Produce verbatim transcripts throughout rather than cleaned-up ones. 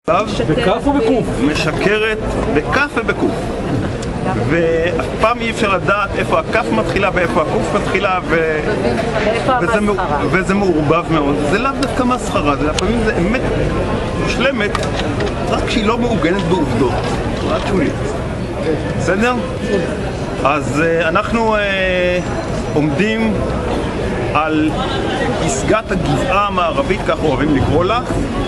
בכף או בקוף? משקרת בכף ובקוף. ואף פעם אי אפשר לדעת איפה הכף מתחילה ואיפה הקוף מתחילה ו... וזה, וזה מעורבב מאוד. זה לאו דווקא מסחרה, זה לפעמים זה אמת מושלמת, רק שהיא לא מעוגנת בעובדות, רק שולית. בסדר? אז אנחנו אה, עומדים על פסגת הגבעה המערבית, כך אוהבים לקרוא לה.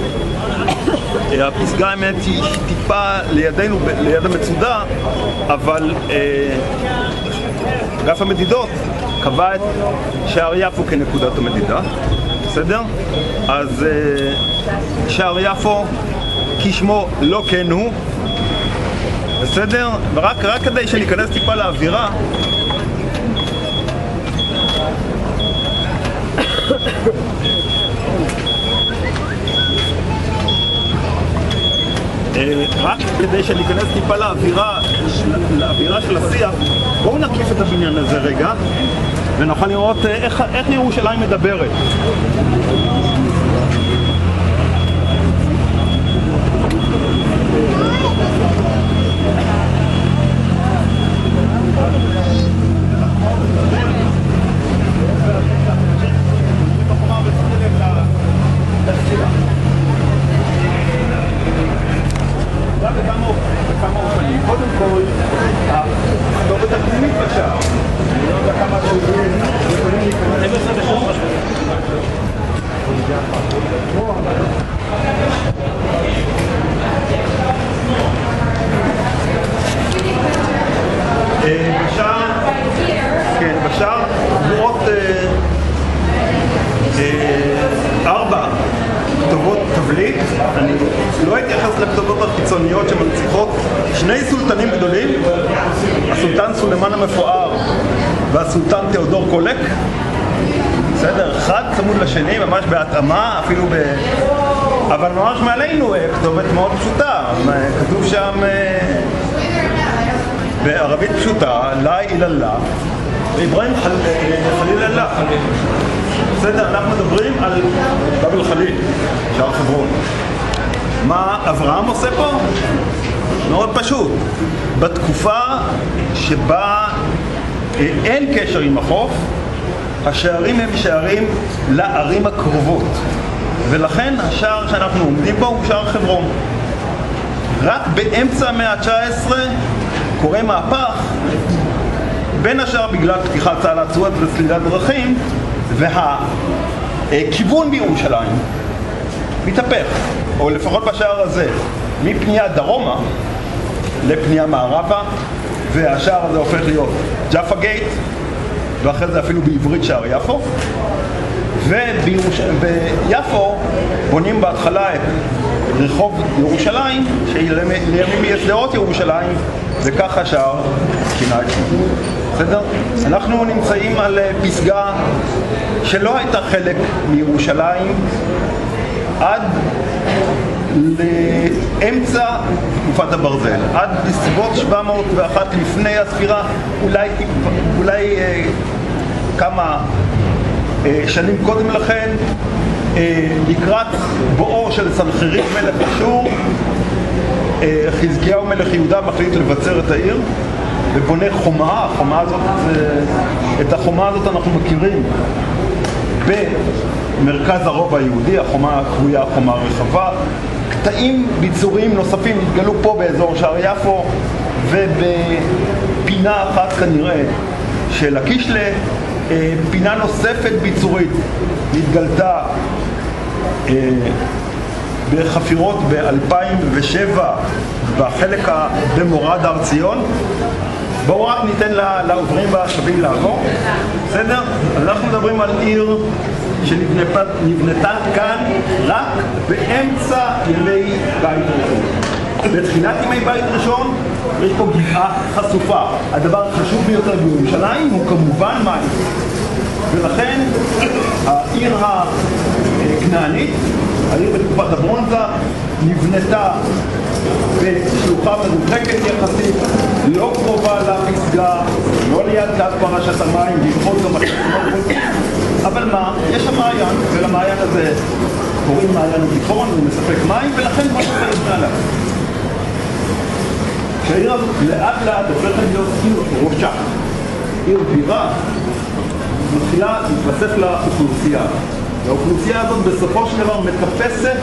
הפסגה האמת היא טיפה לידינו, ליד המצודה, אבל אגף אה, המדידות קבע את שער יפו כנקודת המדידה, בסדר? אז אה, שער יפו כשמו לא כן הוא, בסדר? ורק רק כדי שניכנס טיפה לאווירה, רק כדי שניכנס טיפה לאווירה, לאווירה של השיח, בואו נקיף את הבניין הזה רגע ונוכל לראות איך, איך ירושלים מדברת. קודם כל, הכתובת הפנימית בשער. אני לא יודע כמה שעוברים יכולים להיכנס. בשער, כן, בשער תמורות ארבע כתובות תבליט. אני לא אתייחס לכתובות החיצוניות שמנציחות שני סולטנים גדולים, הסולטן סולימאן המפואר והסולטן תיאודור קולק, בסדר? אחד צמוד לשני, ממש בהתאמה, אפילו ב... אבל ממש מעלינו כתובת מאוד פשוטה, כתוב שם בערבית פשוטה, לה איללה ואיברהים חליל אללה. בסדר, אנחנו מדברים על באב אל-חליל, שער חברון. מה אברהם עושה פה? מאוד פשוט. בתקופה שבה אין קשר עם החוף, השערים הם שערים לערים הקרובות. ולכן השער שאנחנו עומדים בו הוא שער חברון. רק באמצע המאה ה-תשע עשרה קורה מהפך, בין השאר בגלל פתיחת צהלת סואץ וסלילת דרכים, והכיוון בירושלים מתהפך, או לפחות בשער הזה, מפנייה דרומה לפנייה מערבה, והשער הזה הופך להיות ג'אפה גייט, ואחרי זה אפילו בעברית שער יפו. וביפו בונים בהתחלה את רחוב ירושלים, שלימים יהיה שדרות ירושלים, וככה השער כינה את שמו. בסדר? אנחנו נמצאים על פסגה שלא הייתה חלק מירושלים עד לאמצע תקופת הברזל, עד בסביבות שבע מאות ואחת לפני הספירה, אולי, אולי אה, כמה אה, שנים קודם לכן, אה, לקראת בואו של סנחריב מלך אשור, אה, חזקיהו מלך יהודה מחליט לבצר את העיר ובונה חומה. החומה הזאת, את החומה הזאת אנחנו מכירים במרכז הרובע היהודי, החומה הקרויה חומה רחבה. קטעים ביצורים נוספים התגלו פה באזור שער יפו, ובפינה אחת כנראה של הקישלה, פינה נוספת ביצורית התגלתה בחפירות ב-אלפיים ושבע בחלק במורד הר ציון. בואו רק ניתן לעוברים והשבים לעבור, בסדר? אנחנו מדברים על עיר שנבנתה כאן רק באמצע ימי בית ראשון. בתחילת ימי בית ראשון יש פה גבעה חשופה. הדבר החשוב ביותר בירושלים הוא כמובן מים. ולכן העיר הכנענית, העיר בתקופת הברונזה, נבנתה בשלוחה מרוחקת יחסית, לא קרובה לפסגה, לא ליד תת פרשת המים, ללחוץ גם התקנות. אבל מה? יש המעיין, ולמעיין הזה קוראים עם מעיין הזיכרון, הוא מספק מים, ולכן מה שצריך לבנה עליו. כשהעיר הזאת לאט לאט הופכת להיות עיר ראשה, עיר בירה, מתחילה להתווסף לאוכלוסייה. והאוכלוסייה הזאת בסופו של דבר מטפסת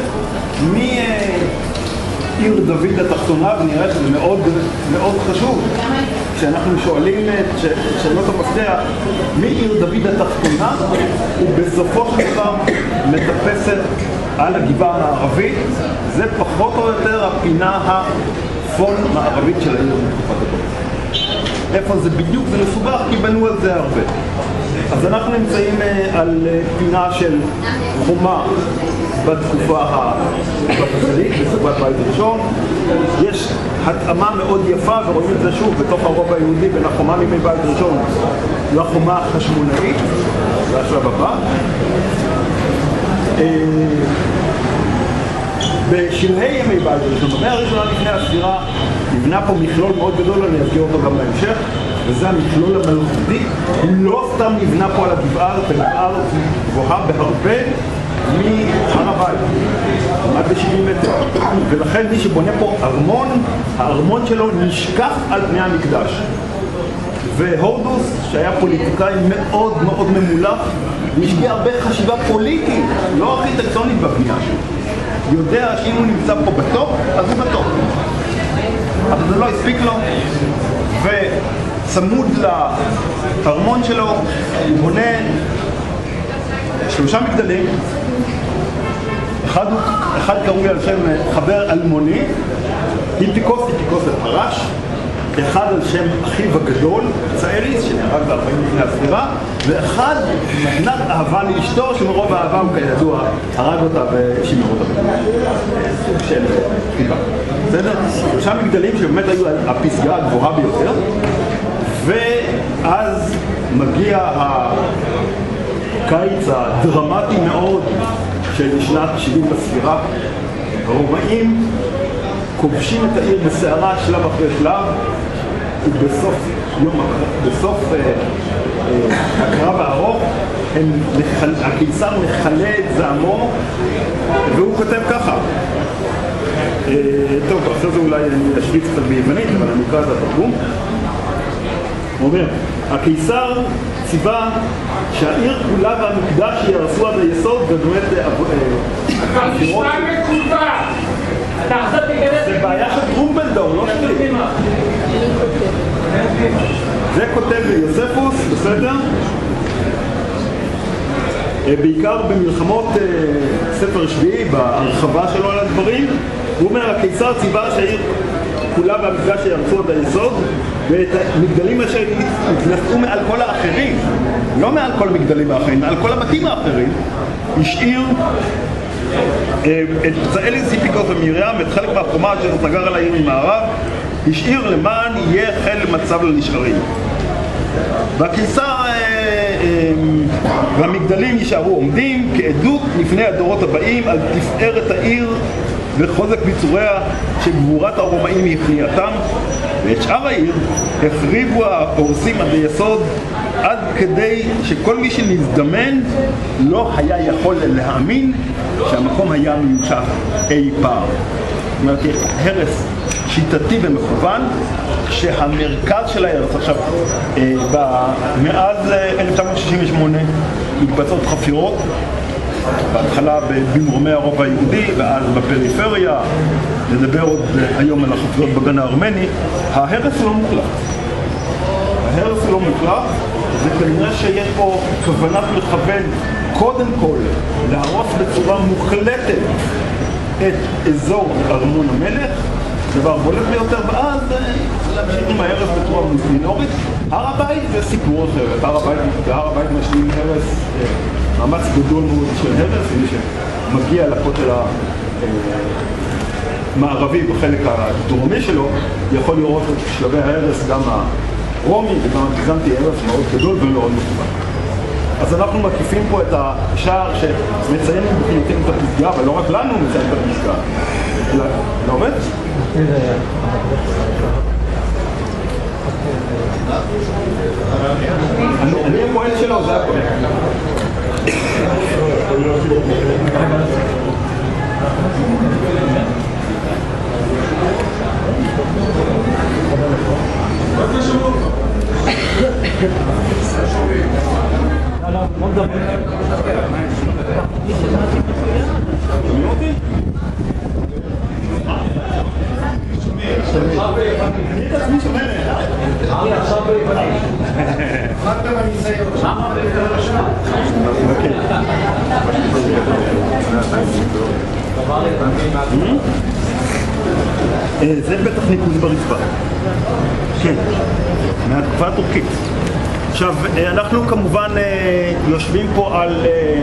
מעיר דוד התחתונה, ונראה שזה מאוד, מאוד חשוב. כשאנחנו שואלים את שאלות המפתח מעיר דוד התחתונה, ובסופו של דבר מטפסת על הגבעה המערבית. זה פחות או יותר הפינה הצפון מערבית של העיר בתקופת הדור. איפה זה בדיוק? זה מסובך כי בנו על זה הרבה. אז אנחנו נמצאים על פינה של חומה בתקופה הבבלית, בתקופת בית ראשון. יש התאמה מאוד יפה, ורואים את זה שוב בתוך הרובע היהודי בין החומה מימי בית ראשון לחומה החשמונאית. זה השלב הבא. בשלהי ימי בית ראשון, במאה הראשונה לפני הספירה, נבנה פה מכלול מאוד גדול, אני אזכיר אותו גם בהמשך, וזה המכלול המלכותי. הוא לא סתם נבנה פה על הגבעה, זאת הגבעה גבוהה בהרבה מהר הבית, עד ב-שבעים מטר. ולכן מי שבונה פה ארמון, הארמון שלו נשכח על פני המקדש. והורדוס, שהיה פוליטיקאי מאוד מאוד ממולח, והשקיע הרבה חשיבה פוליטית, לא ארכיטקטונית בבנייה שלו. יודע שאם הוא נמצא פה בטוב, אז הוא בטוב. אבל זה לא הספיק לו, וצמוד לארמון שלו, הוא בונה שלושה מגדלים. אחד, אחד קראו לי על שם חבר אלמוני, היפיקוס, היפיקוס זה פרש. אחד על שם אחיו הגדול, צאריס, שנהרג ב-ארבעים לפני הספירה, ואחד מתנת אהבה לאשתו, שמרוב האהבה הוא כידוע הרג אותה ושימר אותה. סוג של חיבה. בסדר? שלושה מגדלים שבאמת היו הפסגה הגבוהה ביותר, ואז מגיע הקיץ הדרמטי מאוד של שנת שבעים בספירה. הרומאים כובשים את העיר בסערה שלב אחרי שלב, ובסוף יום, בסוף אה, אה, הקרב הארוך, הם, הקיסר מחלה את זעמו, והוא כותב ככה. אה, טוב, אחרי זה אולי אני אשוויץ קצת ביוונית, אבל אני אקרא את התרגום. הוא אומר, הקיסר ציווה שהעיר כולה והמקדש יהרסו עד היסוד, ובאמת המשפט מקובל. זה בעיה של טרומפלדור, לא שלי. זה כותב יוספוס, בסדר? בעיקר במלחמות ספר שביעי, בהרחבה שלו על הדברים. הוא אומר, הקיסר ציווה שהעיר כולה והמקדש יהרסו עד היסוד, ואת המגדלים אשר התנשאו מעל כל האחרים, לא מעל כל המגדלים האחרים, מעל כל הבתים האחרים, השאיר את צאליס, היפיקוס ומרים, את חלק מהחומה אשר סגר על העיר ממערב, השאיר למען יהיה חל מצב לנשארים. והקיסר והמגדלים יישארו עומדים כעדות לפני הדורות הבאים על תפארת העיר וחוזק ביצוריה שגבורת הרומאים היא הכניעתם, ואת שאר העיר החריבו ההורסים עד היסוד, עד כדי שכל מי שנזדמן לא היה יכול להאמין שהמקום היה מיושב אי פעם. זאת אומרת, הרס שיטתי ומכוון, שהמרכז של הארץ, עכשיו, מאז אלף תשע מאות שישים ושמונה מתבצעות חפירות, בהתחלה במרומי הרובע היהודי ואז בפריפריה, נדבר עוד היום על החפירות בגן הארמני. ההרס לא מוחלט. ההרס לא מוחלט, זה כנראה שיש פה כוונת מכוון קודם כל להרוס בצורה מוחלטת את אזור ארמון המלך, דבר בולט ביותר, ואז להמשיך עם ההרס בצורה מינורית. הר הבית זה סיפור אחר. הר הבית, הר הבית משלים הרס, מאמץ גדול מאוד של הרס, מי שמגיע לכותל המערבי בחלק הדרומי שלו יכול לראות את שלבי ההרס, גם הרומי וגם הביזנטי, הרס מאוד גדול ומאוד מכוון. אז אנחנו מקיפים פה את השער שמציינים בחינותים את הפסגה, אבל לא רק לנו מציין את הפסגה. לא עובד? אני הפועל שלו, זה הפועל. זה בטח ניקוז ברצפה. כן, מהתקופה הטורקית. עכשיו, אנחנו כמובן יושבים פה על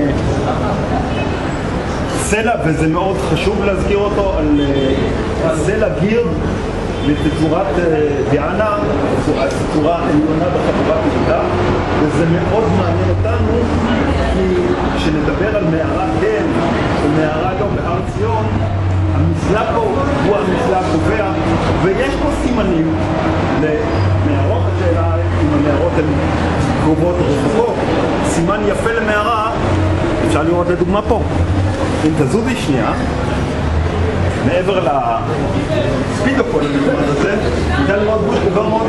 סלע, וזה מאוד חשוב להזכיר אותו, על סלע גיר לתצורת דיאנה, תצורה עליונה בחבורת יהודה, וזה מאוד מעניין אותנו, כי כשנדבר על מערה כן או מערה לא בהר ציון, המסלק הוא המסלק קובע, ויש פה סימנים למערות. השאלה אם המערות הן קרובות או רחוקות. סימן יפה למערה אפשר לראות לדוגמה פה. אם תזוזי שנייה מעבר לספידופון הזה, ניתן לראות גוש גדול מאוד.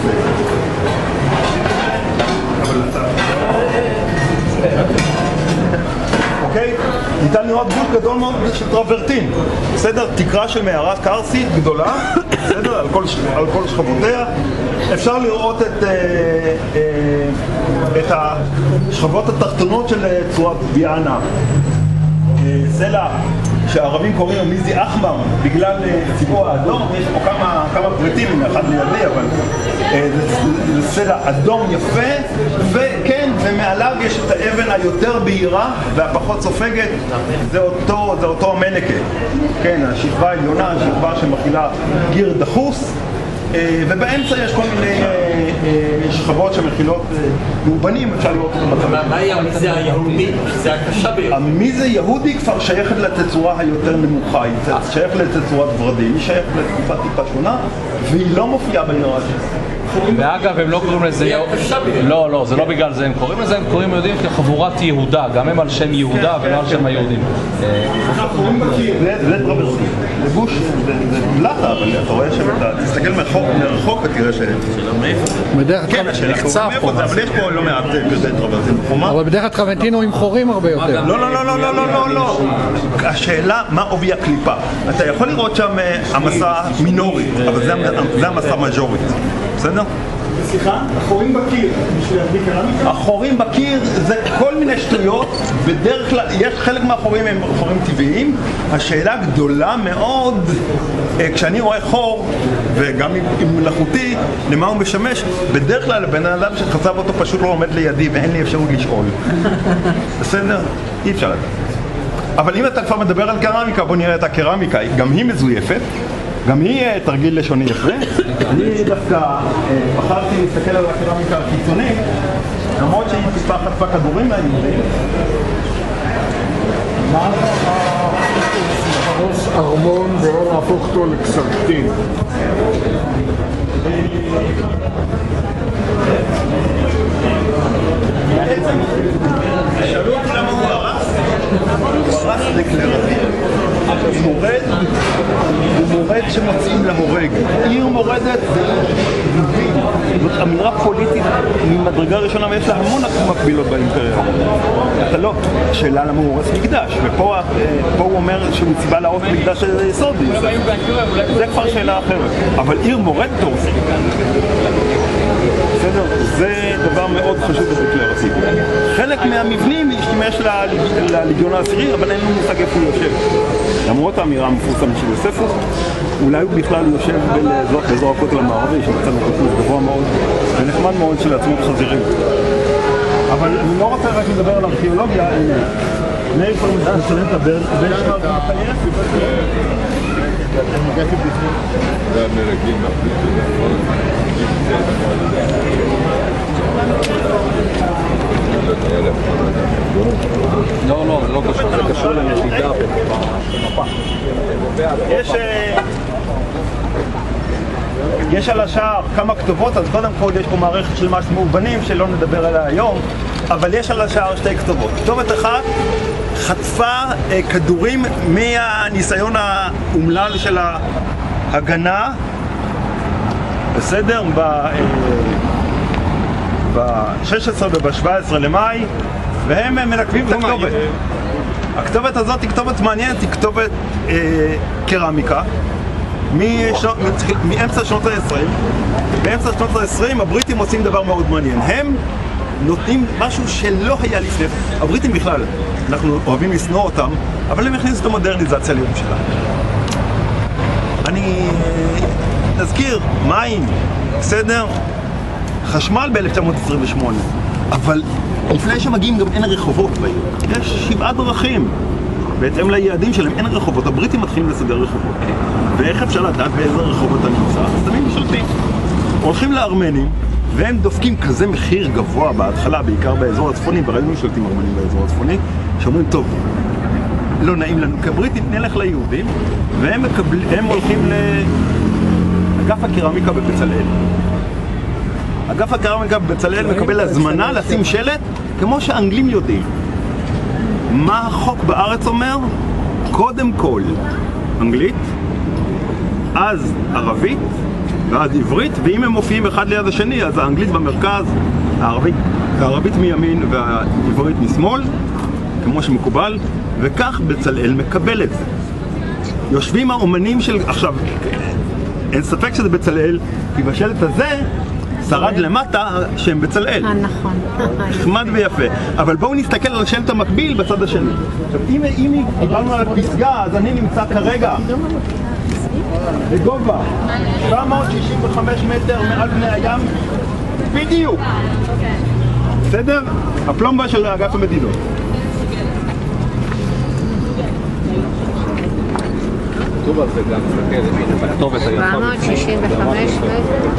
אבל לצד אוקיי? ניתן לראות גוש גדול מאוד של טרוורטין, בסדר? תקרה של מערה קרסית גדולה, בסדר? על כל, על כל שכבותיה. אפשר לראות את, אה, אה, את השכבות התחתונות של צורת דיאנה. אה, סלע שהערבים קוראים לו מיזי אחמר בגלל ציבוע האדום. יש פה כמה, כמה פריטים, אחד לידי, אבל אה, זה, זה סלע אדום יפה, וכן, ומעליו יש את האבן היותר בהירה והפחות סופגת, זה אותו, זה אותו המנקה. כן, השכבה העליונה, השכבה שמכילה גיר דחוס, ובאמצע יש כל מיני שכבות שמכילות מאובנים, אפשר לראות את המצב. מה היה המיזה היהודי? זה הקשה ביותר. המיזה יהודי כבר שייכת לתצורה היותר נמוכה, היא שייכת לתצורת ורדים, היא שייכת לתקופה טיפה שונה, והיא לא מופיעה בעירה. ואגב, הם לא קוראים לזה... לא, לא, זה לא בגלל זה הם קוראים לזה, הם קוראים יודעים כחבורת יהודה, גם הם על שם יהודה ולא על שם היהודים. זה טרוורטין, זה גוש, זה בלטה, אבל אתה רואה שאתה תסתכל מרחוק ותראה ש... כן, השאלה קוראים מאיפה זה, אבל יש פה לא מעט פרטי טרוורטין בחומה. אבל בדרך כלל טרוורטין הוא עם חורים הרבה יותר. לא, לא, לא, לא, לא, לא, לא. השאלה מה עובי הקליפה. אתה יכול לראות שם המסע מינורי, אבל זה המסע מז'ורית. בסדר? סליחה? החורים בקיר, בשביל להביא קרמיקה? החורים בקיר זה כל מיני שטויות, בדרך כלל, יש חלק מהחורים הם חורים טבעיים. השאלה גדולה מאוד, כשאני רואה חור, וגם עם מלאכותי, למה הוא משמש, בדרך כלל הבן אדם שחצב אותו פשוט לא עומד לידי ואין לי אפשרות לשאול. בסדר? אי אפשר לדעת. אבל אם אתה כבר מדבר על קרמיקה, בוא נראה את הקרמיקה, גם היא מזויפת. גם היא תרגיל לשוני יפה. אני דווקא בחרתי להסתכל על הקרמיקה הקיצונית, למרות שהיא טיפה חטפה כדורים מהיהודים. מה הרוס ארמון ולא להפוך אותו לקסרטין? שאלו אותי למה הוא הרס? הוא הרס דקלרטיבי. הוא מורד, הוא מורד שמוצאים להורג. עיר מורדת זה זאת אמירה פוליטית ממדרגה ראשונה, ויש לה המון מקבילות באימפריה. אתה לא, שאלה למה הוא הורס מקדש, ופה הוא אומר שהוא ציווה להרוס מקדש היסוד. זה כבר שאלה אחרת. אבל עיר מורדת הורסים. בסדר? זה דבר מאוד חשוב בדקלרטיבי. חלק מהמבנים השתמש לליגיון העשירי, אבל אין לנו מושג איפה הוא יושב. למרות האמירה המפורסמת של יוספוס, אולי הוא בכלל יושב באזור הכותל המערבי, שמצא נקוטות גבוה מאוד ונחמד מאוד של עצמות חזירים. אבל אני לא רוצה רק לדבר על ארכיאולוגיה, מאיר כבר משלם את הבן שלך ומחייך? זה המרגלים לא, לא, זה לא קשור, זה קשור ליחידה. יש... יש על השער כמה כתובות, אז קודם כל יש פה מערכת של מס מאובנים שלא נדבר עליה היום, אבל יש על השער שתי כתובות. כתובת אחת חטפה אה, כדורים מהניסיון האומלל של ההגנה, בסדר? ב-שש עשרה וב-שבעה עשר למאי, והם מנקבים את הכתובת. הכתובת הזאת היא כתובת מעניינת, היא כתובת אה, קרמיקה מאמצע שנות ה-עשרים. באמצע שנות ה-עשרים הבריטים עושים דבר מאוד מעניין. הם נותנים משהו שלא היה לפני. הבריטים בכלל, אנחנו אוהבים לשנוא אותם, אבל הם הכניסו את המודרניזציה לירושלים. אני נזכיר, מים, בסדר? חשמל ב-אלף תשע מאות עשרים ושמונה, אבל לפני שמגיעים גם אין רחובות בעיר. יש שבעה דרכים. בהתאם ליעדים שלהם אין רחובות. הבריטים מתחילים לסדר רחובות. ואיך אפשר לדעת באיזה רחובות אתה נמצא? אז תמיד משלטים. הולכים לארמנים, והם דופקים כזה מחיר גבוה בהתחלה, בעיקר באזור הצפוני, וראינו משלטים ארמנים באזור הצפוני, שאומרים, טוב, לא נעים לנו כבריטים, נלך ליהודים, והם מקבל, הם הולכים לאגף הקרמיקה בבצלאל. אגף הקרמיקה בבצלאל מקבל הזמנה לשים שלט, כמו שהאנגלים יודעים. מה החוק בארץ אומר? קודם כל אנגלית, אז ערבית, ואז עברית, ואם הם מופיעים אחד ליד השני, אז האנגלית במרכז, הערבית, הערבית מימין והעברית משמאל, כמו שמקובל, וכך בצלאל מקבל את זה. יושבים האומנים של... עכשיו, אין ספק שזה בצלאל, כי בשלט הזה שרד למטה שהם בצלאל. אה, נכון. נחמד ויפה. אבל בואו נסתכל על השלט המקביל בצד השני. עכשיו, אם, אם דיברנו על הפסגה, אז אני נמצא כרגע בגובה שבע מאות שישים וחמש מטר מעל פני הים, בדיוק. בסדר? הפלומבה של אגף המדידות. שבע מאות שישים וחמש מטר.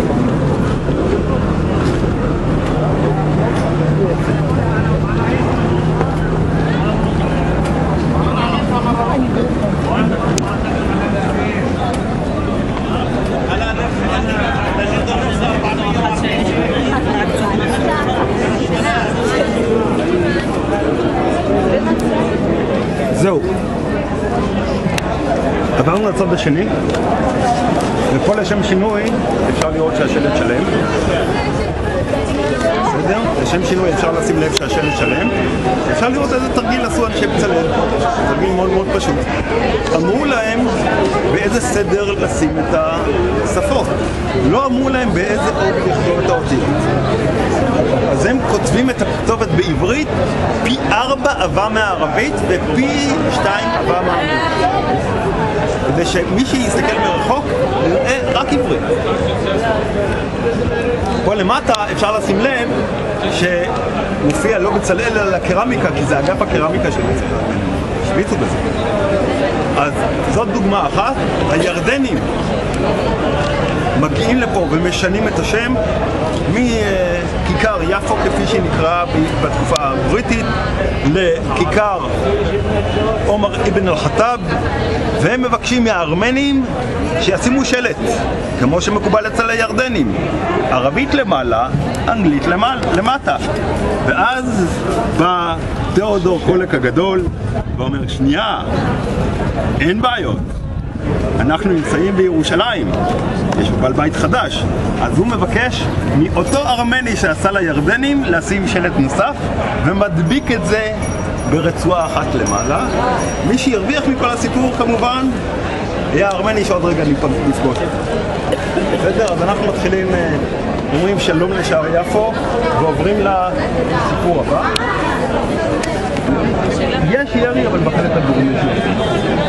זהו. עברנו לצד השני, ופה לשם שינוי אפשר לראות שהשלט שלם. בסדר? לשם שינוי אפשר לשים לב שהשלט שלם. אפשר לראות איזה תרגיל עשו אנשי בצלאל. תרגיל מאוד מאוד פשוט. אמרו להם באיזה סדר לשים את השפות. לא אמרו להם באיזה אות לכתוב את האותיות. אז הם כותבים את הכתובת בעברית פי ארבע עבה מהערבית ופי שתיים עבה מהערבית. כדי שמי שיסתכל מרחוק יראה רק עברית. פה למטה אפשר לשים לב שמופיע לא בצלאל אלא קרמיקה, כי זה אגף הקרמיקה של בצלאל. שביצו בזה. אז זאת דוגמה אחת. הירדנים מגיעים לפה ומשנים את השם מכיכר יפו כפי שנקרא בתקופה הבריטית לכיכר עומר אבן אל-חטאב, והם מבקשים מהארמנים שישימו שלט כמו שמקובל אצל הירדנים, ערבית למעלה, אנגלית למעלה, למטה. ואז בא תיאודור קולק הגדול ואומר, שנייה, אין בעיות, אנחנו נמצאים בירושלים, יש בעל בית חדש. אז הוא מבקש מאותו ארמני שעשה לירדנים לשים שלט נוסף ומדביק את זה ברצועה אחת למעלה. מי שירוויח מכל הסיפור כמובן היה הארמני שעוד רגע נפגוש. בסדר? אז אנחנו מתחילים, אומרים שלום לשער יפו ועוברים לסיפור הבא. יש ירי אבל בחלק הגורמי שלו.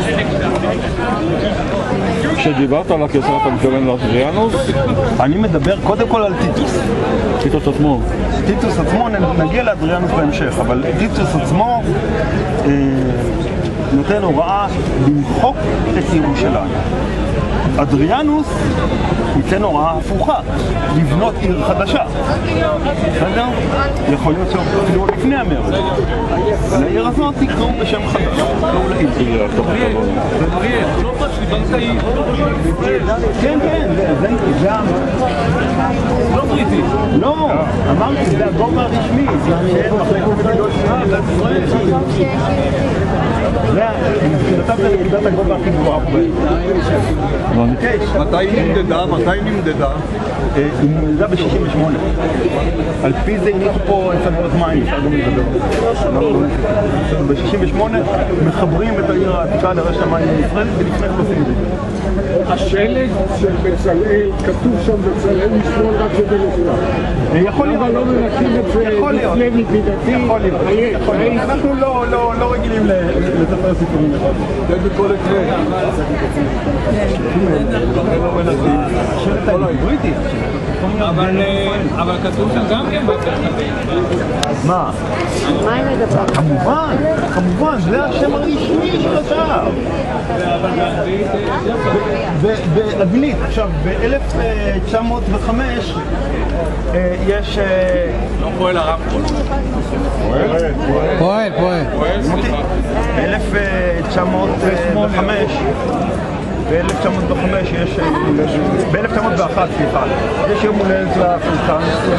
כשדיברת על הקיסר אתה מתכוון לאדריאנוס? אני מדבר קודם כל על טיטוס. טיטוס עצמו. טיטוס עצמו, נגיע לאדריאנוס בהמשך, אבל טיטוס עצמו אה, נותן הוראה למחוק את ירושלים. אדריאנוס ייתן הוראה הפוכה, לבנות עיר חדשה. בסדר? יכול להיות שאפילו לפני המרד. לעיר הזאת תקראו בשם חדש. תקראו לעיר. אריאל, לא פעם שדיברת היא... כן, כן, זה ה... לא בריטי. לא, אמרתי, זה הגורם הרשמי. זה מחלקת מדינות ישראל. כתבת נקודת הגובה הכי גבוהה פה. מתי היא נמדדה? מתי היא נמדדה? היא נמדדה ב-שישים ושמונה. על פי זה הניחו פה צנרת מים, אפשר גם לדבר. ב-שישים ושמונה מחברים את העיר העתיקה לרשת המים בישראל, ולפני כל עושים את זה. השלג של בצלאל, כתוב שם בצלאל משמאל רק כדי לכולם. יכול להיות. אבל לא מנקים את זה לפני מדידתי. יכול להיות. אנחנו לא רגילים לספר סיפורים אחד. זה בכל הקרה. השלט העבריתי. אבל כתוב שם גם כן מה? מה הם מדברים? כמובן, כמובן, זה השם הרשמי של השער. באנגלית, עכשיו, ב-אלף תשע מאות וחמש יש... לא פועל הרב פה. פועל, פועל. ב-אלף תשע מאות וחמש ב-אלף תשע מאות וחמש יש... ב-אלף תשע מאות ואחת, סליחה, יש יום הולדת לסולטן,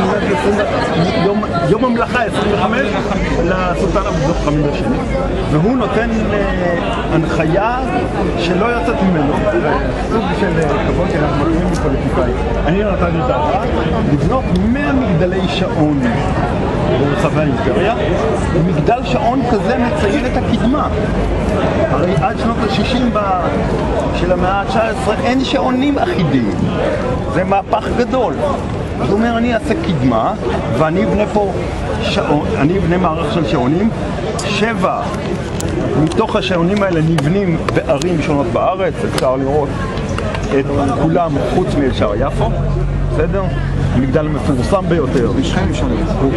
יום המלאכה עשרים וחמש לסולטן עבדולח חמיד השני, והוא נותן הנחיה שלא יוצאת ממנו, סוג של כבוד שאנחנו מכירים בפוליטיקאי. אני נתתי את דעתה לבנות מאה מגדלי שעון ברחבי האימפריה, ומגדל שעון כזה מציין את הקדמה. הרי עד שנות ה-שישים של המאה ה-תשע עשרה אין שעונים אחידים, זה מהפך גדול. זאת אומרת, אני אעשה קדמה ואני אבנה פה שעון, אני אבנה מערך של שעונים. שבע מתוך השעונים האלה נבנים בערים שונות בארץ, אפשר לראות את כולם חוץ משער יפו, בסדר? המגדל המפורסם ביותר בשכם שונים הוא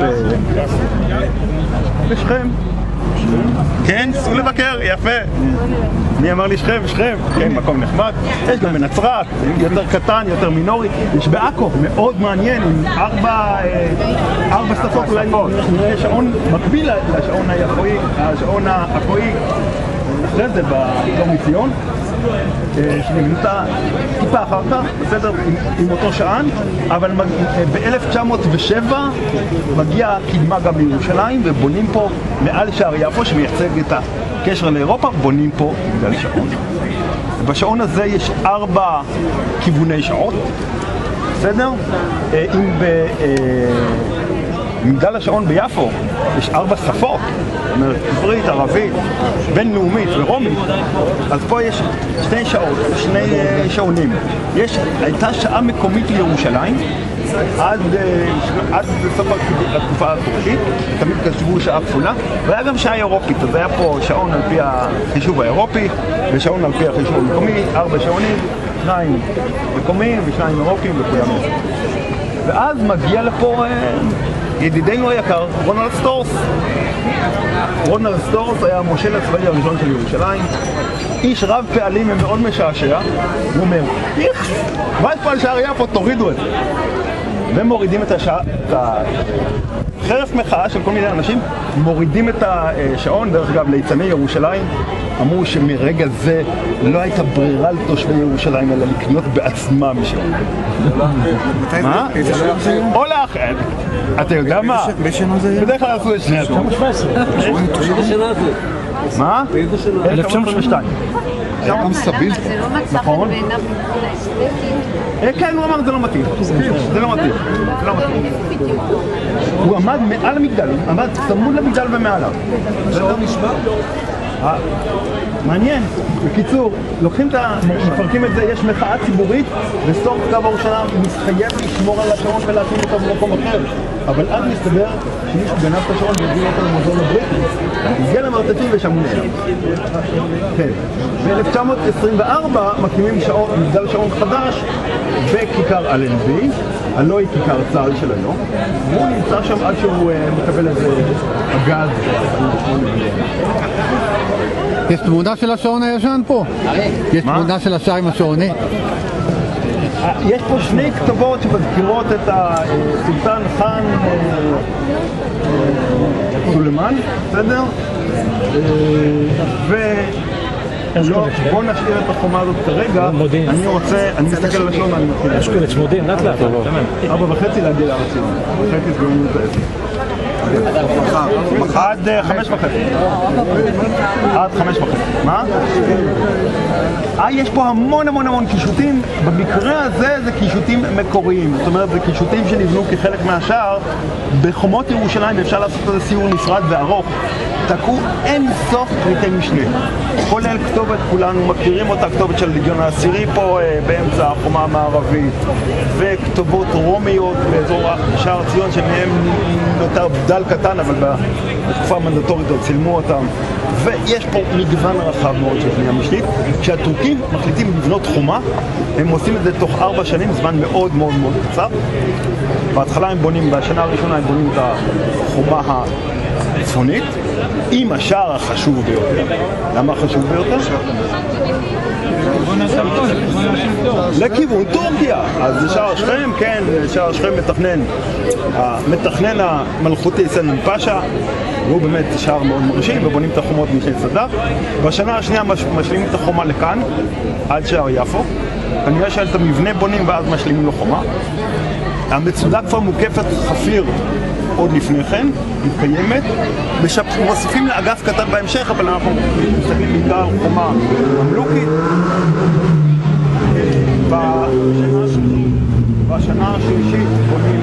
בשכם. כן, סעו לבקר, יפה. מי אמר לי שכם? שכם, כן, מקום נחמד. יש גם בנצרת, יותר קטן, יותר מינורי. יש בעכו, מאוד מעניין, עם ארבע, ארבע שפות אולי. נראה שעון מקביל לשעון היפואי, השעון האפואי. אחרי זה באזור מציון, שנבנתה טיפה אחר כך, בסדר, עם, עם אותו שען, אבל ב-אלף תשע מאות ושבע מגיעה קדמה גם לירושלים, ובונים פה מעל שער יפו, שמייצג את הקשר לאירופה, בונים פה מגדל שעון. בשעון הזה יש ארבע כיווני שעות, בסדר? אם במגדל השעון ביפו יש ארבע שפות, זאת אומרת, עברית, ערבית, בינלאומית ורומית, אז פה יש שתי שעות, שני שעונים. יש, הייתה שעה מקומית לירושלים עד, עד בסוף התקופה הטורקית, תמיד חשבו שעה כפולה, והיה גם שעה אירופית, אז היה פה שעון על פי החישוב האירופי ושעון על פי החישוב המקומי, ארבע שעונים, שניים מקומיים ושניים אירופיים וכולם. ואז מגיע לפה ידידנו היקר, רונלד סטורס. רונלד סטורס היה המושל הצבאי הראשון של ירושלים, איש רב פעלים ומאוד משעשע. הוא אומר, איך, מה יש פה על שער יפו, תורידו את זה. ומורידים את השעה, חרף מחאה של כל מיני אנשים, מורידים את השעון. דרך אגב, ליצני ירושלים אמרו שמרגע זה לא הייתה ברירה לתושבי ירושלים אלא לקנות בעצמם שעון. מה? או לאחר. אתה יודע מה? בדרך כלל עשו את שני אלף תשע מאות שבע עשרה. באיזה שנה זה? מה? אלף תשע מאות עשרים ושתיים. היה גם סביל. זה לא מצא חן בעיניו מבחינה אסתטית? כן, הוא אמר זה לא מתאים. זה לא מתאים. זה לא מתאים. הוא עמד מעל המגדל, עמד צמוד למגדל ומעליו. זה לא נשמע? מעניין. בקיצור, לוקחים את ה... מפרקים את זה, יש מחאה ציבורית, וסטורס קו הראשונה מתחייב לשמור על השעון ולהקים אותו במקום אחר. אבל אז מסתבר שמישהו גנב את השעון והביא אותו למוזיאון הבריטי. הגיע למרתפים ושם הוא נעלם. כן. ב-אלף תשע מאות עשרים וארבע מקימים מגדל שעון חדש בכיכר אלנבי, הלא היא כיכר צה"ל של היום, והוא נמצא שם עד שהוא מקבל איזה אגז. יש תמונה של השעון הישן פה? יש תמונה של השער עם השעוני? יש פה שני כתובות שמזכירות את הסולטן חאן סולימאן, בסדר? בואו נשאיר את החומה הזאת כרגע. אני רוצה, אני מסתכל על השעון, אני מתחיל. יש קולץ מודיעין, לאט לאט. ארבע וחצי להגיע לארצי. וחצי סגרנו את העסק. עד חמש וחצי. עד חמש וחצי. מה? אה, יש פה המון המון המון קישוטים. במקרה הזה זה קישוטים מקוריים. זאת אומרת, זה קישוטים שנבנו כחלק מהשער. בחומות ירושלים אפשר לעשות איזה סיור נפרד וארוך. תקעו אין סוף פריטי משנה. כולל כתובת, כולנו מכירים אותה, כתובת של הליגיון העשירי פה באמצע החומה המערבית, וכתובות רומיות באזור שער ציון שמהם נותר בדל קטן, אבל בתקופה המנדטורית צילמו אותם. ויש פה מגוון רחב מאוד של בנייה משנית. כשהטורקים מחליטים לבנות חומה, הם עושים את זה תוך ארבע שנים, זמן מאוד מאוד מאוד קצר. בהתחלה הם בונים, בשנה הראשונה הם בונים את החומה הצפונית, עם השער החשוב ביותר. למה החשוב ביותר? לכיוון טורקיה. אז זה שער שכם, כן, שער שכם מתכנן, המתכנן המלכותי סנן פאשה, והוא באמת שער מאוד מרשים, ובונים את החומות משני צדדיו. בשנה השנייה משלימים את החומה לכאן, עד שער יפו. כנראה שאת המבנה בונים ואז משלימים לו חומה. המצודה כבר מוקפת חפיר עוד לפני כן, מתקיימת. מוסיפים לאגף קטן בהמשך, אבל אנחנו מסתכלים בעיקר על חומה ממלוכית. בשנה השלישית בונים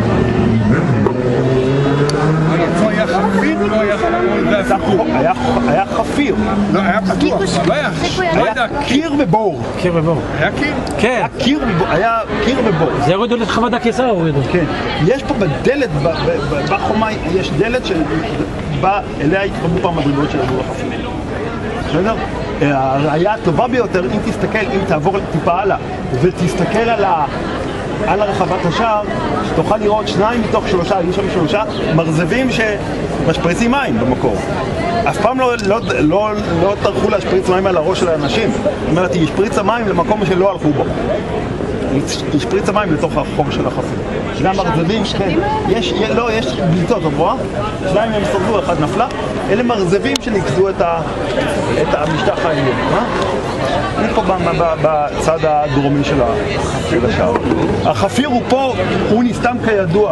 פה היה חפיר, לא היה חפיר. היה חפיר. לא, היה פתוח. היה קיר ובור. קיר ובור. היה קיר? כן. היה קיר ובור. זה הורידו לחוות הקיסר, הורידו. כן. יש פה בדלת, בחומה, יש דלת שאליה התחברו פעם מדרגות של הדור החפיר. בסדר? הראייה הטובה ביותר, אם תסתכל, אם תעבור טיפה הלאה ותסתכל על ה... על הרחבת השער, שתוכל לראות שניים מתוך שלושה, היו שם שלושה מרזבים שמשפריצים מים במקור. אף פעם לא, לא, לא, לא טרחו להשפריץ מים על הראש של האנשים. זאת אומרת, היא השפריצה מים למקום שלא הלכו בו. היא השפריצה מים לתוך החור של החפיר. שני המרזבים, כן. יש, לא, יש בליטות עבורה, שניים הם שרדו, אחד נפלה. אלה מרזבים שנקזו את, ה, את המשטח העליון. מה? אני פה בצד הדרומי של השער. החפיר הוא פה, הוא נסתם כידוע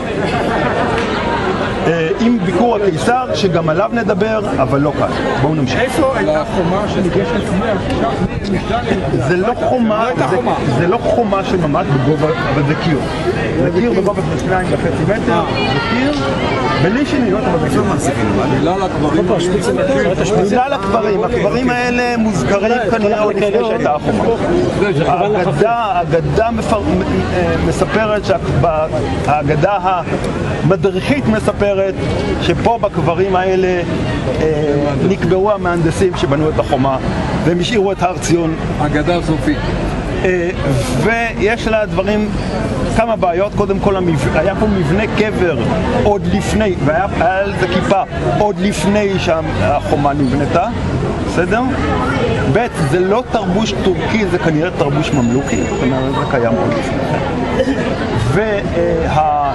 עם ביקור הקיסר, שגם עליו נדבר, אבל לא כאן. בואו נמשיך. איפה הייתה חומה שניגשת למאה? זה לא חומה, זה לא חומה של ממש בגובה, אבל זה קיר. זה קיר בגובה של שניים וחצי מטר, זה קיר, בלי שניות, אבל זה קיר. בגלל הקברים. בגלל הקברים. הקברים האלה מוזכרים כנראה עוד לפני שהייתה החומה. האגדה מספרת, האגדה המדריכית מספרת שפה בקברים האלה נקברו המהנדסים שבנו את החומה והם השאירו את הר ציון. אגדה סופית. ויש לה דברים, כמה בעיות. קודם כל היה פה מבנה קבר עוד לפני, והיה על זה כיפה עוד לפני שהחומה נבנתה, בסדר? ב' זה לא תרבוש טורקי, זה כנראה תרבוש ממלוכי, זאת אומרת זה קיים עוד לפני כן. וה...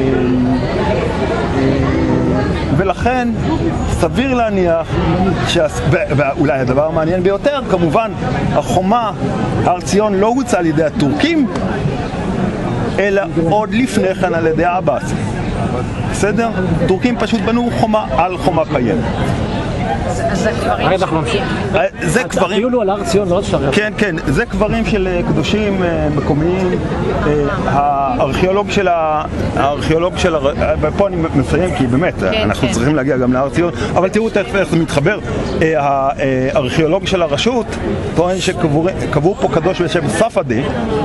ולכן סביר להניח, ואולי הדבר המעניין ביותר, כמובן החומה, הר ציון לא הוצא על ידי הטורקים, אלא עוד לפני כן על ידי העבאסים. בסדר? טורקים פשוט בנו חומה על חומה קיימת. זה קברים של... זה קברים... הטיול הוא על הר ציון, לא על שער יפו. כן, כן, זה קברים של קדושים מקומיים. הארכיאולוג של ה... הארכיאולוג של... ופה אני מסיים כי באמת, אנחנו צריכים להגיע גם להר ציון, אבל תראו תכף איך זה מתחבר. הארכיאולוג של הרשות טוען שקברו פה קדוש בשם ספדי,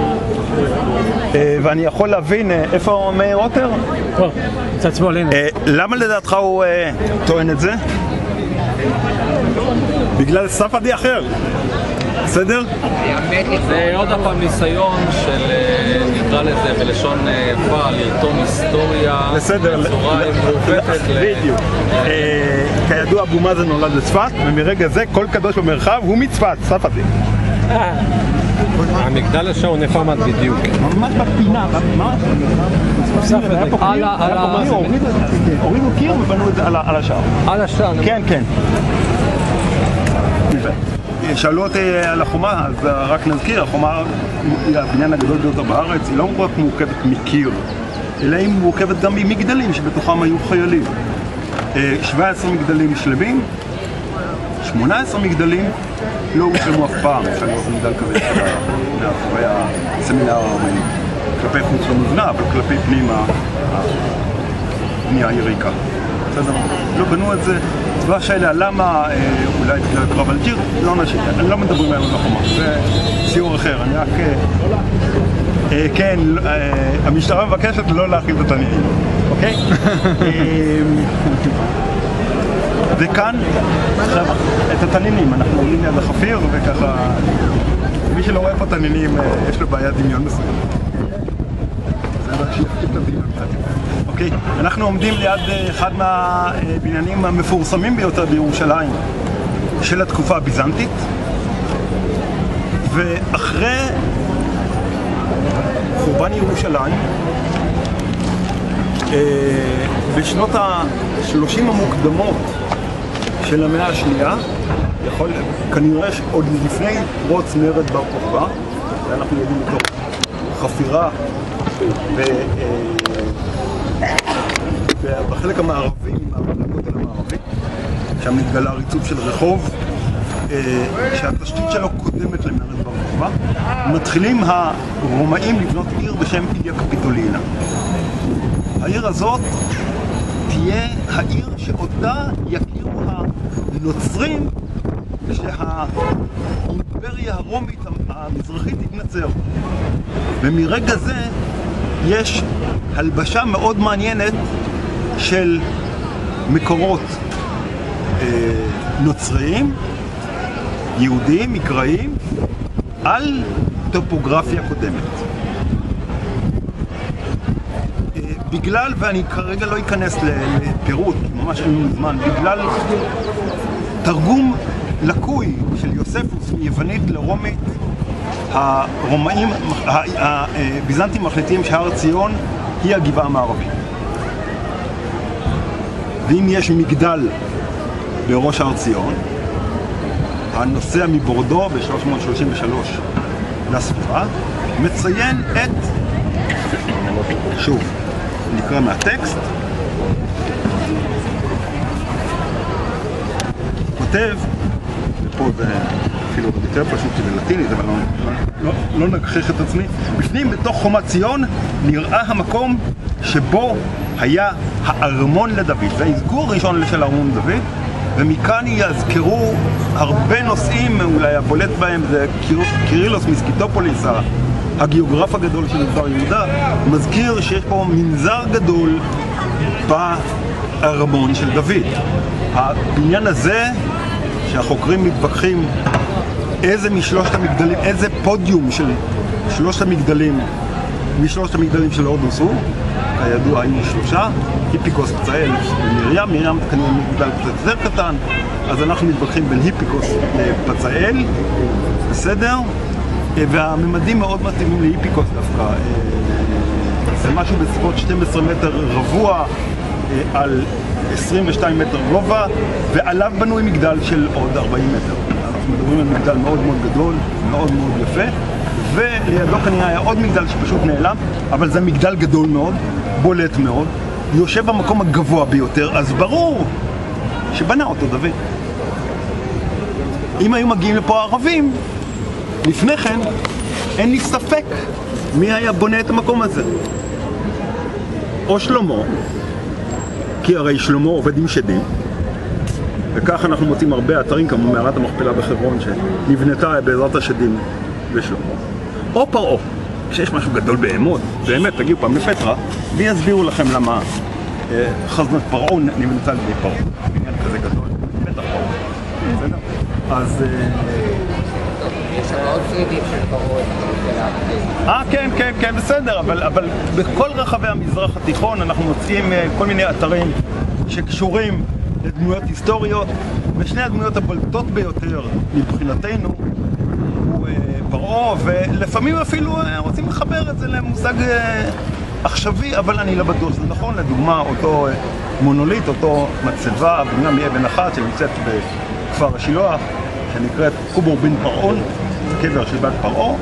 ואני יכול להבין איפה מאיר רוטר? פה, מצד שמאל, הנה. למה לדעתך הוא טוען את זה? בגלל ספדי אחר, בסדר? זה עוד הפעם ניסיון של, נקרא לזה בלשון יפה, לרתום היסטוריה בצורה מעוותת. בדיוק. כידוע אבו מאזן נולד לצפת, ומרגע זה כל קדוש במרחב הוא מצפת, ספדי. המגדל השעון איפה עמד בדיוק? ממש בפינה, הורידו קיר ובנו את זה על השער. על השער? כן, כן. שאלו אותי על החומה, אז רק נזכיר, החומה היא הבניין הגדול ביותר בארץ, היא לא רק מורכבת מקיר, אלא היא מורכבת גם ממגדלים שבתוכם היו חיילים. שבע עשרה מגדלים שלמים, שמונה עשרה מגדלים לא הושלמו אף פעם, אפשר לראות מגדל כזה מאחורי הסמינר הארמני. כלפי חוץ לא מבנה, אבל כלפי פנים הבנייה יריקה. בסדר? לא בנו את זה. והשאלה למה, אולי בגלל קרב אלג'יר, לא נשאיר, אני לא מדברים היום לחומר, זה סיור אחר, אני רק... כן, המשטרה מבקשת לא להכיל את התנינים, אוקיי? וכאן, עכשיו, את התנינים, אנחנו עולים ליד החפיר וככה, מי שלא רואה פה תנינים, יש לו בעיית דמיון מסוים. אוקיי, אנחנו עומדים ליד אחד מהבניינים המפורסמים ביותר בירושלים של התקופה הביזנטית, ואחרי חורבן ירושלים בשנות ה-שלושים המוקדמות של המאה השנייה, יכול, כנראה עוד לפני פרוץ מרד בר כוכבא, ואנחנו יודעים מתוך חפירה ו... ובחלק המערבי, הכותל המערבי, שם נתגלה ריצוף של רחוב שהתשתית שלו קודמת למרד בר כוכבא. מתחילים הרומאים לבנות עיר בשם איליה קפיטולינה. העיר הזאת תהיה העיר שאותה יכירו הנוצרים שהאימפריה הרומית המזרחית תתנצר. ומרגע זה יש הלבשה מאוד מעניינת של מקורות אה, נוצריים, יהודיים, מקראיים, על טופוגרפיה קודמת. אה, בגלל, ואני כרגע לא אכנס לפירוט, ממש אין לנו זמן, בגלל תרגום לקוי של יוספוס מיוונית לרומית, הרומאים, הביזנטים מחליטים שהר ציון היא הגבעה המערבית. ואם יש מגדל בראש הר ציון, הנוסע מבורדו ב-שלוש מאות שלושים ושלוש לספירה, מציין את, שוב, נקרא מהטקסט, כותב, ופה זה אפילו יותר פשוט בלטינית, אבל לא, לא, לא נגחך את עצמי, בפנים בתוך חומת ציון נראה המקום שבו היה הארמון לדוד. זה האזכור ראשון של ארמון דוד, ומכאן יזכרו הרבה נושאים, אולי הבולט בהם זה קירילוס מסקיטופוליס, הגיאוגרף הגדול של דבר יהודה, מזכיר שיש פה מנזר גדול בארמון של דוד. הבניין הזה, שהחוקרים מתווכחים איזה משלושת המגדלים, איזה פודיום של שלושת המגדלים, משלושת המגדלים של הורדוס הוא, כידוע היו שלושה, היפיקוס, פצאל ומרים, מרים כנראה מגדל קצת יותר קטן, אז אנחנו מתווכחים בין היפיקוס לפצאל, בסדר? והממדים מאוד מתאימים להיפיקוס דווקא. זה משהו בסביבות שנים עשר מטר רבוע על עשרים ושתיים מטר גובה, ועליו בנוי מגדל של עוד ארבעים מטר. אנחנו מדברים על מגדל מאוד מאוד גדול, מאוד מאוד יפה, ולידו כנראה היה עוד מגדל שפשוט נעלם, אבל זה מגדל גדול מאוד, בולט מאוד, יושב במקום הגבוה ביותר, אז ברור שבנה אותו דוד. אם היו מגיעים לפה הערבים, לפני כן, אין לי ספק מי היה בונה את המקום הזה. או שלמה, כי הרי שלמה עובד עם שדים, וכך אנחנו מוצאים הרבה אתרים כמו מערת המכפלה בחברון שנבנתה בעזרת השדים ושלמה. או פרעה, כשיש משהו גדול באמת, באמת תגיעו פעם לפטרה ויסבירו לכם למה אה, חזנת פרעה נבנתה על ידי פרעה. בניין כזה גדול, בטח פרעה. בסדר? אז... אה, יש שם עוד שרידים של פרעה. אה, כן, כן, כן, בסדר, אבל, אבל בכל רחבי המזרח התיכון אנחנו מוצאים אה, כל מיני אתרים שקשורים לדמויות היסטוריות, ושני הדמויות הבולטות ביותר מבחינתנו הוא אה, פרעה, ולפעמים אפילו אה, רוצים לחבר את זה למושג אה, עכשווי, אבל אני לא בטוח שזה נכון. לדוגמה, אותו אה, מונוליט, אותו מצבה, בנויה מאבן אחת שנמצאת בכפר השילוח, שנקראת קובור בן פרעון, קבר של בת פרעה,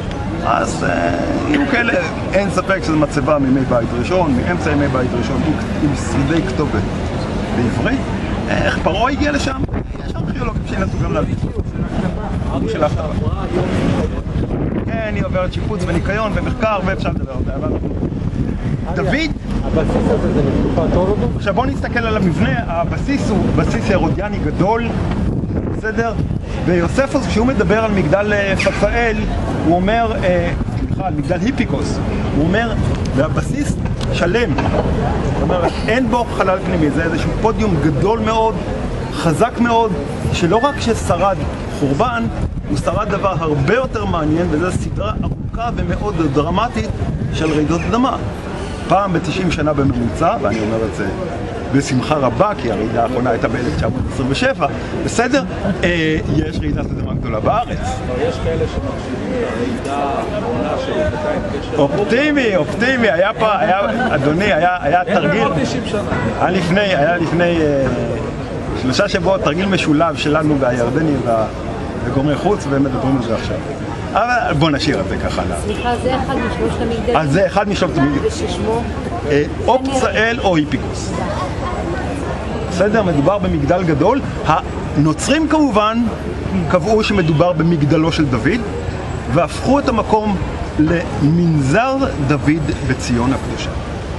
אז יהיו כאלה, אין ספק שזו מצבה מימי בית ראשון, מאמצע ימי בית ראשון, עם שרידי כתובת בעברית. איך פרעה הגיע לשם? יש ארכיאולוגים שינסו גם להביא. הוא שלח את הרב. כן, היא עוברת שיפוץ וניקיון ומחקר ואפשר לדבר על זה, אבל... דוד... הבסיס הזה זה בתקופה טוב? עכשיו בואו נסתכל על המבנה, הבסיס הוא בסיס הרודיאני גדול, בסדר? ויוספוס כשהוא מדבר על מגדל פצאל, הוא אומר, סליחה, על מגדל היפיקוס, הוא אומר, והבסיס שלם, זאת אומרת, אין בו חלל פנימי, זה איזשהו פודיום גדול מאוד, חזק מאוד, שלא רק ששרד חורבן, הוא שרד דבר הרבה יותר מעניין, וזו סדרה ארוכה ומאוד דרמטית של רעידות אדמה. פעם ב-תשעים שנה בממוצע, ואני אומר את זה בשמחה רבה, כי הרעידה האחרונה הייתה ב-אלף תשע מאות עשרים ושבע, בסדר? אה, יש רעידת אדמה גדולה בארץ. יש כאלה שמחשיבים את הרעידה האחרונה שהייתה עם קשר... אופטימי, אופטימי, היה פה, היה, אדוני, היה, היה תרגיל... תשעים שנה. היה לפני, היה לפני אה, שלושה שבועות תרגיל משולב שלנו והירדנים וגורמי חוץ, והם מדברים על זה עכשיו. אבל בוא נשאיר את זה ככה. סליחה, זה אחד משלושת המגדלים? אז זה אחד משלושת המגדלים. וששמו? או פצאל או היפיקוס. בסדר, מדובר במגדל גדול. הנוצרים כמובן קבעו שמדובר במגדלו של דוד, והפכו את המקום למנזר דוד בציון הקדושה.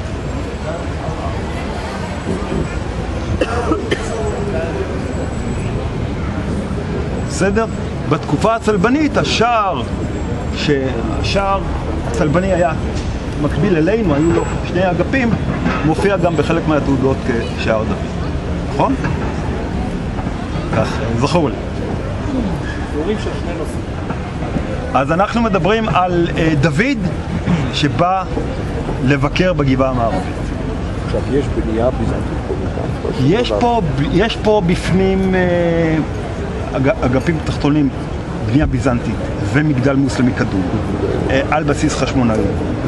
בסדר? בתקופה הצלבנית, השער, שהשער הצלבני היה מקביל אלינו, היו לו שני אגפים, מופיע גם בחלק מהתעודות כשער דוד. נכון? כך, זכור לי. תיאורים של שני נושאים. אז אנחנו מדברים על uh, דוד שבא לבקר בגבעה המערבית. עכשיו, יש בנייה ביזנטית פה. יש פה, יש פה בפנים uh, אג, אגפים תחתונים, בנייה ביזנטית ומגדל מוסלמי קדום, uh, על בסיס חשמונאי,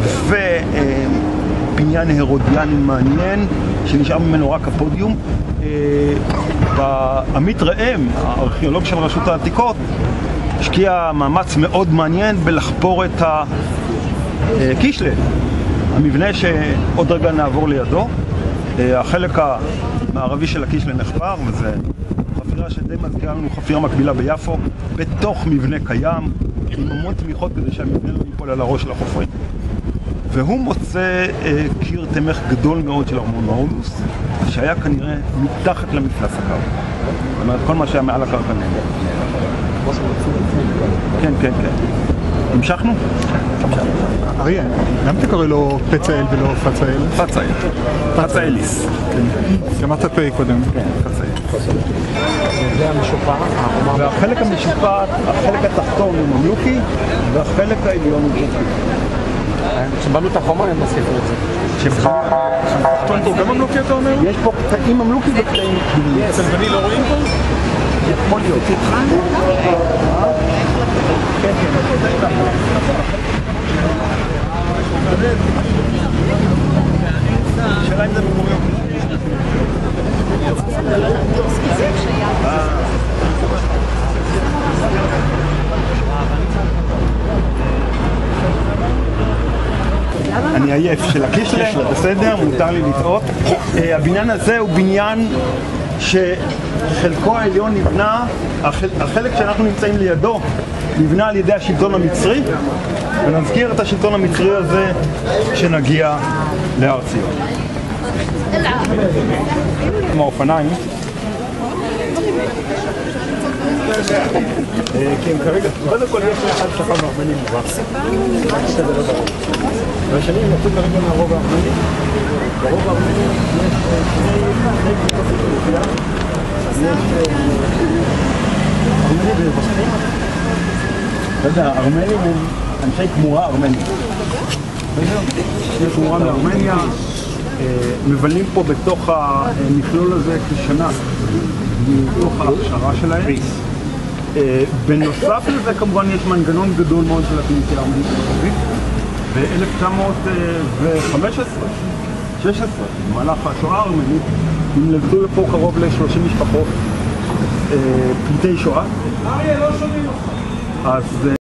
ובניין uh, הרודיאני מעניין שנשאר ממנו רק הפודיום. Uh, בעמית ראם, הארכיאולוג של רשות העתיקות, השקיע מאמץ מאוד מעניין בלחפור את הקישלה, המבנה שעוד רגע נעבור לידו. החלק המערבי של הקישלה נחפר, וזו חפירה שדי מזכירה לנו חפירה מקבילה ביפו, בתוך מבנה קיים, עם המון תמיכות כדי שהמבנה לא ייפול על הראש של החופרים. והוא מוצא קיר תמך גדול מאוד של ארמון מאולוס, שהיה כנראה מתחת למפלס הקר. זאת אומרת, כל מה שהיה מעל הקרקע נאמר. כן, כן, כן. המשכנו? אריה, למה אתה קורא לו פצאל ולא פצאל? פצאל. פצאליס. שמעת פ' קודם. כן, פצאל. זה המשופע, והחלק המשופע, החלק התחתון הוא ממלוכי, והחלק העליון הוא ג'וקי. כשבנו את החומה הם מוסיפו את זה. תחתון פה גם ממלוכי אתה אומר? יש פה קטעים ממלוכי וקטעים קדומים. צלבני לא רואים פה? יכול להיות. כן, כן. שאלה אם זה מקומיות. אני עייף של הקישלה, בסדר, מותר לי לטעות. הבניין הזה הוא בניין שחלקו העליון נבנה, החלק שאנחנו נמצאים לידו נבנה על ידי השלטון המצרי, ונזכיר את השלטון המצרי הזה כשנגיע להר ציון. כמו האופניים. כי הם כרגע, קודם כל יש אחד שפה מארמנים כבר. והשני יצאו כרגע מהרוב הארמני. ברוב הארמני יש שני קבוצות אוכלוסייה. יש ארמני ובחרים. אתה יודע, הארמנים הם אנשי כמורה ארמנית. יש כמורה מארמניה, מבלים פה בתוך המכלול הזה כשנה, מתוך ההכשרה שלהם. בנוסף לזה כמובן יש מנגנון גדול מאוד של הכנסייה הארמנית הערבית. ב-אלף תשע מאות וחמש עשרה שש עשרה, במהלך השואה הארמנית, נמלטו לפה קרוב ל-שלושים משפחות פליטי שואה. אז